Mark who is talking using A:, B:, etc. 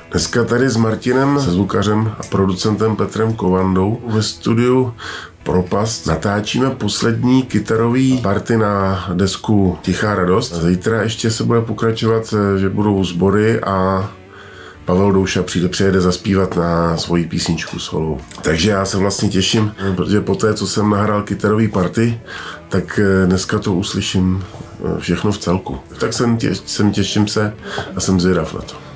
A: Dneska tady s Martinem, se zvukařem a producentem Petrem Kovandou ve studiu Propast natáčíme poslední kytarový party na desku Tichá radost. Zítra ještě se bude pokračovat, že budou sbory a Pavel Douša přijede zaspívat na svoji písničku solo. Takže já se vlastně těším, protože po té, co jsem nahrál kytarový party, tak dneska to uslyším všechno v celku. Tak těším se a jsem zvědav na to.